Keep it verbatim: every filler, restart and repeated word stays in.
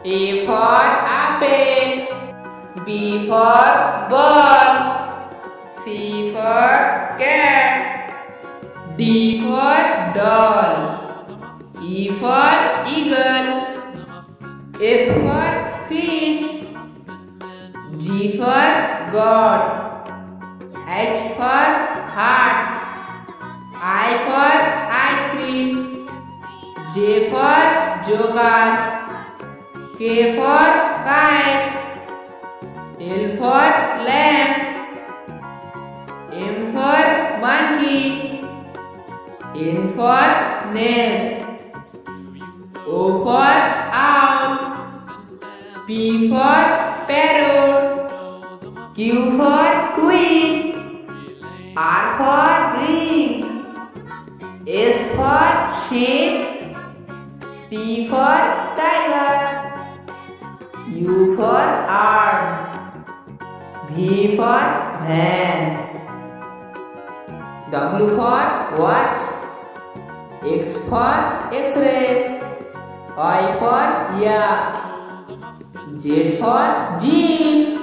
A for apple. B for ball. C for cat. D for doll. E for eagle. F for fish. G for God. H for heart. I for ice cream. J for joker. K for kite. L for lamp. M for monkey. N for nest. O for owl. P for parrot. Q for queen. R for ring. S for sheep. T for tiger. U for arm. V for van. W for watch. X for X-ray. Y for yak. Z for jeep.